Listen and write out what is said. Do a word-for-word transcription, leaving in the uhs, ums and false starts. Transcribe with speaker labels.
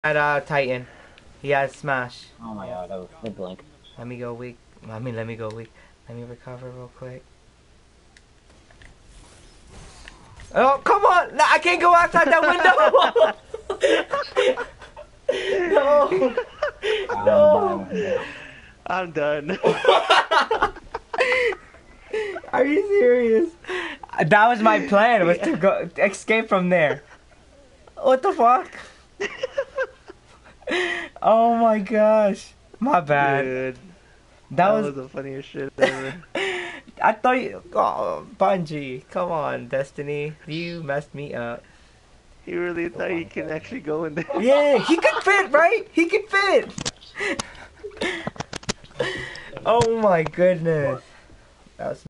Speaker 1: At uh, Titan. He has smash.
Speaker 2: Oh my god, oh, the blink.
Speaker 1: Let me go weak. I mean, let me go weak. Let me recover real quick. Oh, come on! No, I can't go outside that window! No! No!
Speaker 3: I'm done.
Speaker 1: Are you serious? That was my plan, was to go escape from there. What the fuck? Oh my gosh. My bad.
Speaker 3: Dude,
Speaker 1: that,
Speaker 3: that
Speaker 1: was...
Speaker 3: was the funniest shit ever.
Speaker 1: I thought you... Oh, Bungie. Come on, Destiny. You messed me up.
Speaker 3: He really thought he could actually go in there.
Speaker 1: Yeah, he could fit, right? He could fit. Oh my goodness. That was